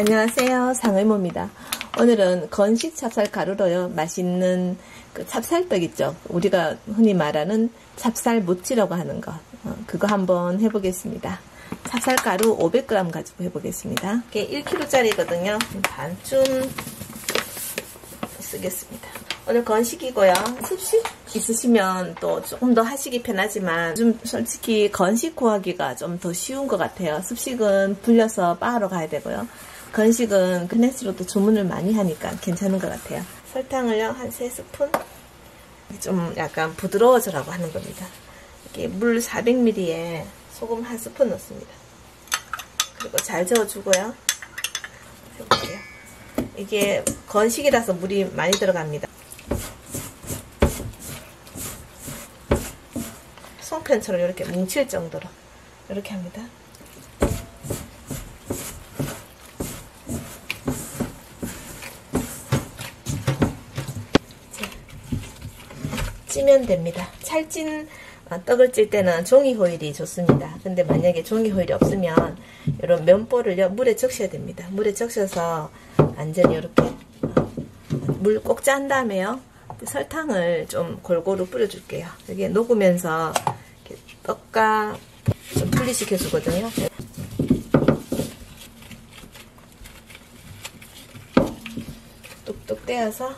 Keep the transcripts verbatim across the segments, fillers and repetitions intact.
안녕하세요, 상의모입니다. 오늘은 건식 찹쌀 가루로요 맛있는 그 찹쌀떡 있죠. 우리가 흔히 말하는 찹쌀 모찌라고 하는 거, 어, 그거 한번 해보겠습니다. 찹쌀 가루 오백 그램 가지고 해보겠습니다. 이게 일 킬로그램짜리거든요 반쯤 쓰겠습니다. 오늘 건식이고요. 습식 있으시면 또 조금 더 하시기 편하지만 좀 솔직히 건식 구하기가 좀 더 쉬운 것 같아요. 습식은 불려서 빻으러 가야 되고요. 건식은 그네스로도 주문을 많이 하니까 괜찮은 것 같아요. 설탕을요 한 세 스푼, 좀 약간 부드러워져라고 하는 겁니다. 이렇게 물 사백 밀리리터에 소금 한 스푼 넣습니다. 그리고 잘 저어주고요. 해볼게요. 이게 건식이라서 물이 많이 들어갑니다. 송편처럼 이렇게 뭉칠 정도로 이렇게 합니다. 찌면 됩니다. 찰진 떡을 찔 때는 종이 호일이 좋습니다. 근데 만약에 종이 호일이 없으면 이런 면보를요 물에 적셔야 됩니다. 물에 적셔서 완전히 이렇게 물 꼭 짠 다음에요 설탕을 좀 골고루 뿌려줄게요. 이게 녹으면서 이렇게 떡과 좀 분리시켜 주거든요. 뚝뚝 떼어서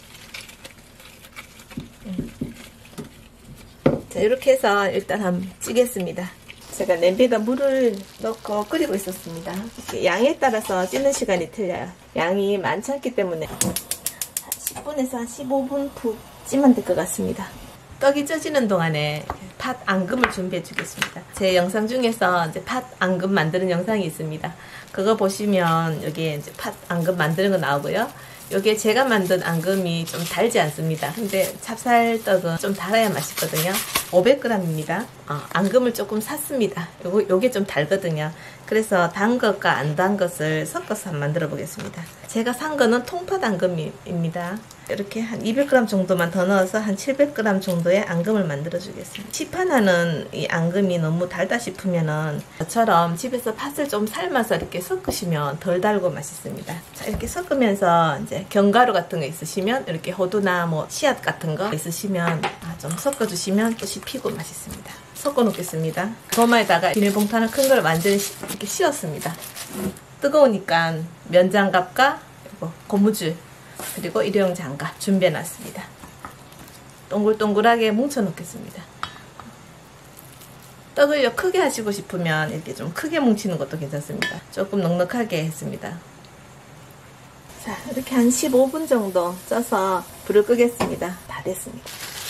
자, 이렇게 해서 일단 한번 찌겠습니다. 제가 냄비에다 물을 넣고 끓이고 있었습니다. 양에 따라서 찌는 시간이 틀려요. 양이 많지 않기 때문에 한 십 분에서 한 십오 분 푹 찌면 될 것 같습니다. 떡이 쪄지는 동안에 팥 앙금을 준비해 주겠습니다. 제 영상 중에서 이제 팥 앙금 만드는 영상이 있습니다. 그거 보시면 여기에 이제 팥 앙금 만드는 거 나오고요. 요게 제가 만든 앙금이 좀 달지 않습니다. 근데 찹쌀떡은 좀 달아야 맛있거든요. 오백 그램입니다. 어, 앙금을 조금 샀습니다. 요거, 요게 좀 달거든요. 그래서 단 것과 안 단 것을 섞어서 한번 만들어 보겠습니다. 제가 산 거는 통팥 앙금입니다. 이렇게 한 이백 그램 정도만 더 넣어서 한 칠백 그램 정도의 앙금을 만들어 주겠습니다. 시판하는 이 앙금이 너무 달다 싶으면은 저처럼 집에서 팥을 좀 삶아서 이렇게 섞으시면 덜 달고 맛있습니다. 자, 이렇게 섞으면서 이제 견가루 같은 거 있으시면 이렇게 호두나 뭐 씨앗 같은 거 있으시면 좀 섞어 주시면 또 씹히고 맛있습니다. 섞어 놓겠습니다. 도마에다가 비닐봉투 하나 큰 걸 완전히 이렇게 씌웠습니다. 뜨거우니까 면장갑과 그리고 고무줄 그리고 일회용 장갑 준비해 놨습니다. 동글동글하게 뭉쳐 놓겠습니다. 떡을요 크게 하시고 싶으면 이렇게 좀 크게 뭉치는 것도 괜찮습니다. 조금 넉넉하게 했습니다. 자, 이렇게 한 십오 분 정도 쪄서 불을 끄겠습니다. 다 됐습니다.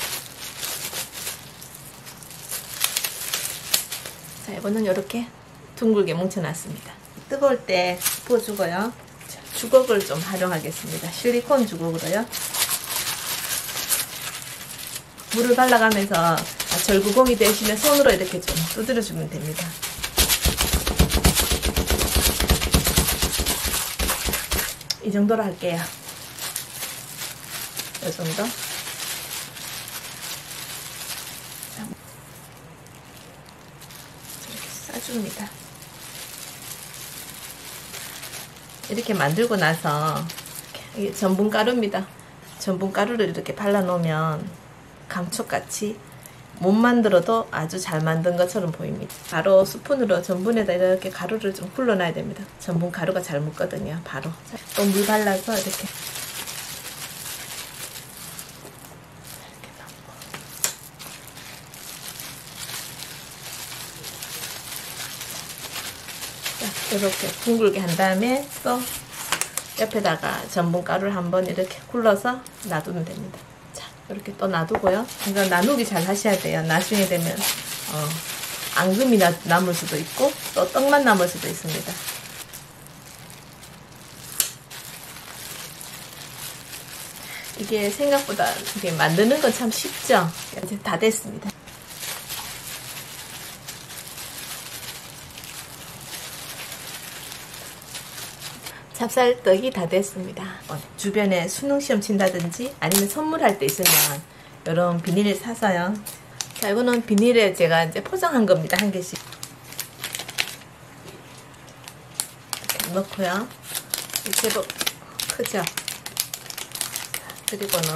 자, 이거는 이렇게 둥글게 뭉쳐 놨습니다. 뜨거울 때 부어주고요. 주걱을 좀 활용하겠습니다. 실리콘 주걱으로요. 물을 발라가면서 절구공이 되시면 손으로 이렇게 좀 두드려주면 됩니다. 이 정도로 할게요. 이 정도. 이렇게 싸줍니다. 이렇게 만들고 나서 이게 전분가루입니다. 전분가루를 이렇게 발라 놓으면 감쪽같이 못 만들어도 아주 잘 만든 것처럼 보입니다. 바로 스푼으로 전분에다 이렇게 가루를 좀 굴러놔야 됩니다. 전분 가루가 잘 묻거든요. 바로 또 물 발라서 이렇게 이렇게 넣고 이렇게 둥글게 한 다음에 또 옆에다가 전분가루를 한번 이렇게 굴러서 놔두면 됩니다. 자, 이렇게 또 놔두고요. 이거 나누기 잘 하셔야 돼요. 나중에 되면 어, 앙금이 나, 남을 수도 있고 또 떡만 남을 수도 있습니다. 이게 생각보다 이게 만드는 건 참 쉽죠. 이제 다 됐습니다. 찹쌀떡이 다 됐습니다. 어, 주변에 수능시험 친다든지 아니면 선물할 때 있으면 이런 비닐을 사서요. 자, 이거는 비닐에 제가 이제 포장한 겁니다. 한 개씩. 이렇게 넣고요. 제법 크죠? 그리고는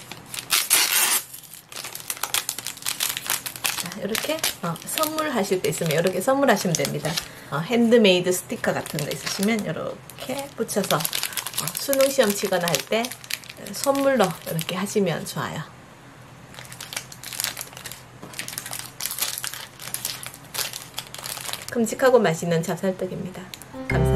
자, 이렇게 어, 선물하실 때 있으면 이렇게 선물하시면 됩니다. 어, 핸드메이드 스티커 같은 거 있으시면 이렇게 붙여서 어, 수능 시험 치거나 할 때 선물로 이렇게 하시면 좋아요. 큼직하고 맛있는 찹쌀떡입니다. 감사합니다.